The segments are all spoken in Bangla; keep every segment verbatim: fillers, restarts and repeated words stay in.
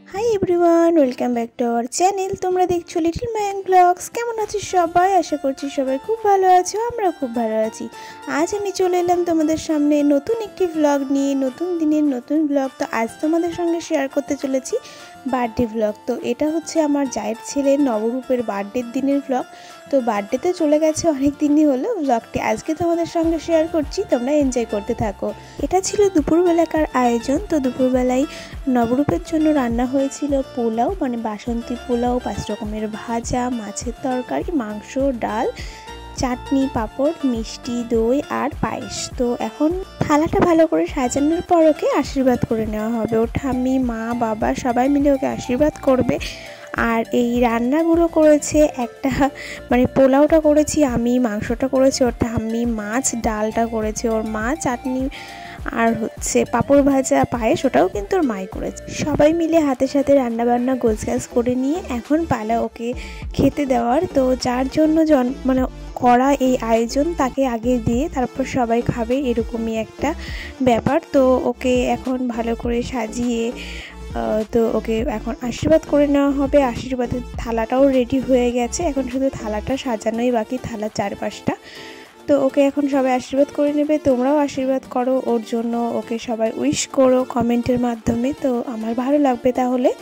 High everyone, welcome back to our channel. তোমরা দেখছো লিটল ম্যাং ব্লগস। কেমন আছো সবাই? আশা করছি সবাই খুব ভালো আছো, আমরা খুব ভালো আছি। আজ আমি চলে এলাম তোমাদের সামনে নতুন একটি ব্লগ নিয়ে, নতুন দিনের নতুন ব্লগ। তো আজ তোমাদের সঙ্গে শেয়ার করতে চলেছি বার্থডে ব্লগ। তো এটা হচ্ছে আমার জায়ের ছেলের নবরূপের বার্থডের দিনের ব্লগ। তো বার্থডেতে চলে গেছে অনেক দিনই হলো, ব্লগটি আজকে তোমাদের সঙ্গে শেয়ার করছি, তোমরা এনজয় করতে থাকো। এটা ছিল দুপুরবেলাকার আয়োজন। তো দুপুরবেলায় নবরূপের জন্য রান্না হয়েছিল পোলাও, মানে বাসন্তী পোলাও, পাঁচ রকমের ভাজা, মাছের তরকারি, মাংস, ডাল, চাটনি, পাঁপড়, মিষ্টি, দই আর পায়েস। তো এখন থালাটা ভালো করে সাজানোর পর ওকে আশীর্বাদ করে নেওয়া হবে। ওর ঠাম্মি, মা, বাবা সবাই মিলে ওকে আশীর্বাদ করবে। আর এই রান্নাগুলো করেছে একটা, মানে পোলাওটা করেছি আমি, মাংসটা করেছে ওর ঠাম্মি, মাছ ডালটা করেছে ওর মা, চাটনি আর হচ্ছে পাঁপড় ভাজা, পায়েস ওটাও কিন্তু ওর মাই করেছে। সবাই মিলে হাতে সাথে রান্নাবান্না গোছগাছ করে নিয়ে এখন পালা ওকে খেতে দেওয়ার। তো যার জন্য জন মানে করা এই আয়োজন তাকে আগে দিয়ে তারপর সবাই খাবে, এরকমই একটা ব্যাপার। তো ওকে এখন ভালো করে সাজিয়ে তো ওকে এখন আশীর্বাদ করে নেওয়া হবে। আশীর্বাদের থালাটাও রেডি হয়ে গেছে, এখন শুধু থালাটা সাজানোই বাকি, থালার চারপাশটা। তো ওকে এখন সবাই আশীর্বাদ করে নেবে, তোমরাও আশীর্বাদ করো ওর জন্য, ওকে সবাই উইশ করো কমেন্টের মাধ্যমে। তো আমার ভালো লাগবে তাহলে।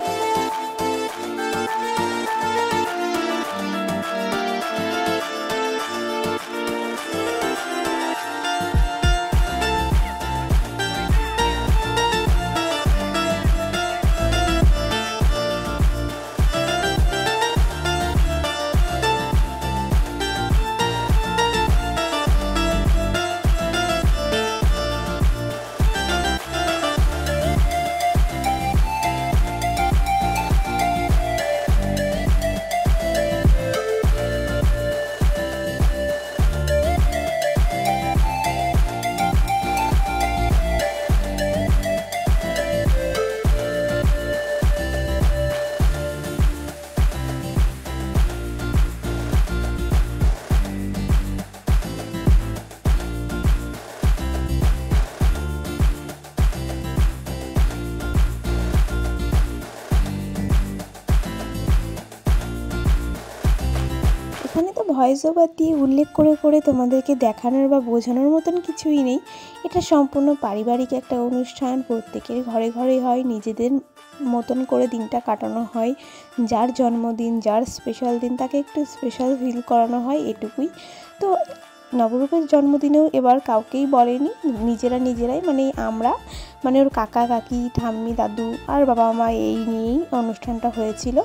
এখানে তো ভয়েস ওভার দিয়ে উল্লেখ করে করে তোমাদেরকে দেখানোর বা বোঝানোর মতন কিছুই নেই। এটা সম্পূর্ণ পারিবারিক একটা অনুষ্ঠান, প্রত্যেকের ঘরে ঘরে হয়, নিজেদের মতন করে দিনটা কাটানো হয়। যার জন্মদিন, যার স্পেশাল দিন, তাকে একটু স্পেশাল ফিল করানো হয়, এটুকুই। তো নবরূপের জন্মদিনেও এবার কাউকেই বলেনি, নিজেরা নিজেরাই, মানে আমরা, মানে ওর কাকা কাকি, ঠাম্মি, দাদু আর বাবা মা, এই নিয়েই অনুষ্ঠানটা হয়েছিল।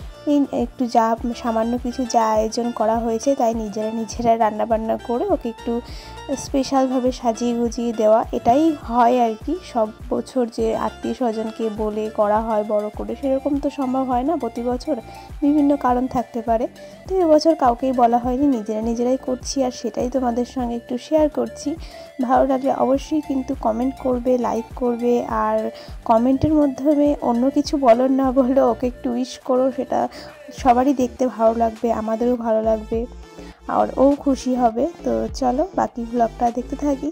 একটু যা সামান্য কিছু যা আয়োজন করা হয়েছে তাই নিজেরা নিজেরা রান্নাবান্না করে ওকে একটু স্পেশালভাবে সাজিয়ে গুজিয়ে দেওয়া, এটাই হয় আর কি। সব বছর যে আত্মীয় স্বজনকে বলে করা হয় বড় করে, সেরকম তো সম্ভব হয় না প্রতি বছর, বিভিন্ন কারণ থাকতে পারে। তো এবছর কাউকেই বলা হয়নি, নিজেরা নিজেরাই করছি, আর সেটাই তোমাদের সঙ্গে একটু শেয়ার করছি। ভালো লাগলে অবশ্যই কিন্তু কমেন্ট করবে, লাইক করবে, আর কমেন্টের মাধ্যমে অন্য কিছু বলো না বলো, ওকে একটু উইশ করো, সেটা সবারই দেখতে ভালো লাগবে, আমাদেরও ভালো লাগবে, আর ও খুশি হবে। তো চলো বাকি ব্লগটা দেখতে থাকি।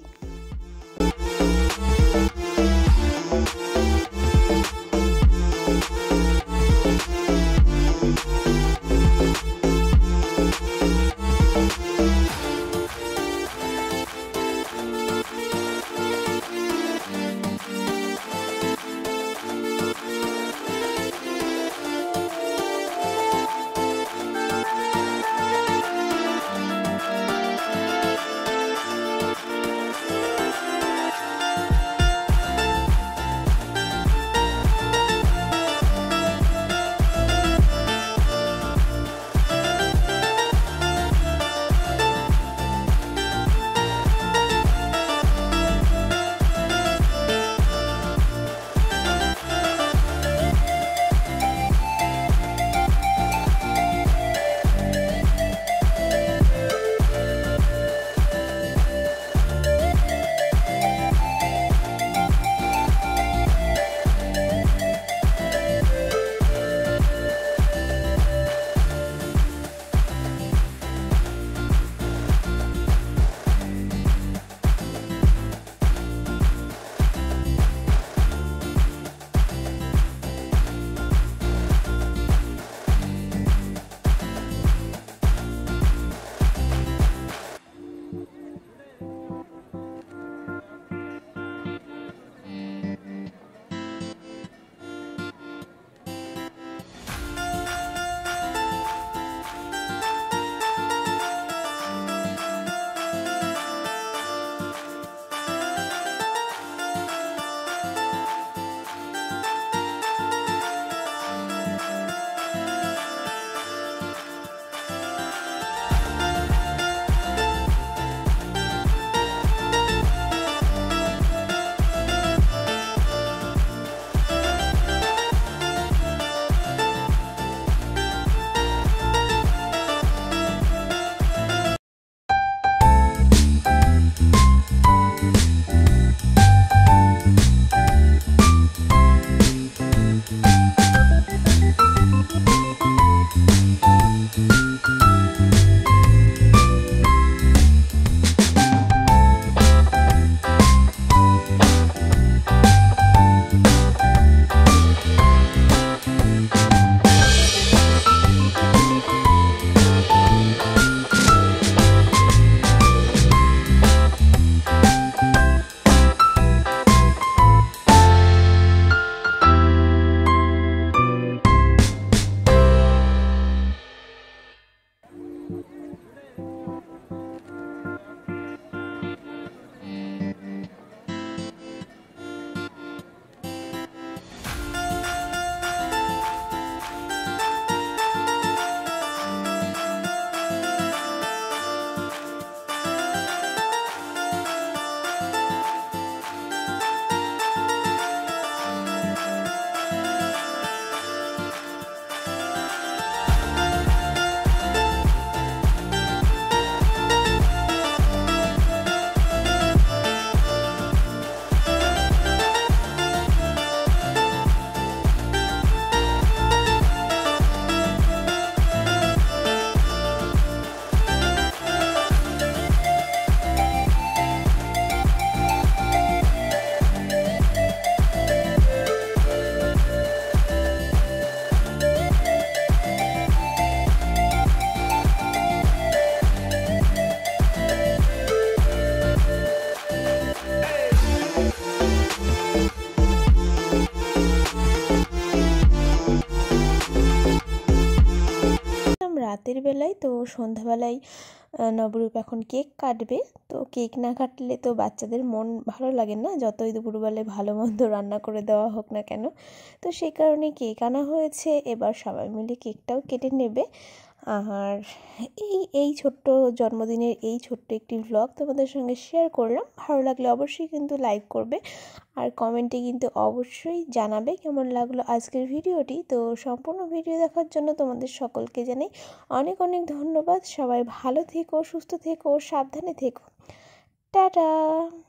রাতের বেলায়, তো সন্ধ্যাবেলায় নবরূপ এখন কেক কাটবে। তো কেক না কাটলে তো বাচ্চাদের মন ভালো লাগে না, যতই দুপুরবেলায় ভালো মন্দ রান্না করে দেওয়া হোক না কেন। তো সেই কারণে কেক আনা হয়েছে, এবার সবাই মিলে কেকটাও কেটে নেবে। আর এই এই ছোট্ট জন্মদিনের এই ছোট্ট একটি ভ্লগ তোমাদের সঙ্গে শেয়ার করলাম। ভালো লাগলে অবশ্যই কিন্তু লাইক করবে, আর কমেন্টে কিন্তু অবশ্যই জানাবে কেমন লাগলো আজকের ভিডিওটি। তো সম্পূর্ণ ভিডিও দেখার জন্য তোমাদের সকলকে জানাই অনেক অনেক ধন্যবাদ। সবাই ভালো থেকো, সুস্থ থেকো, সাবধানে থেকো। টাটা।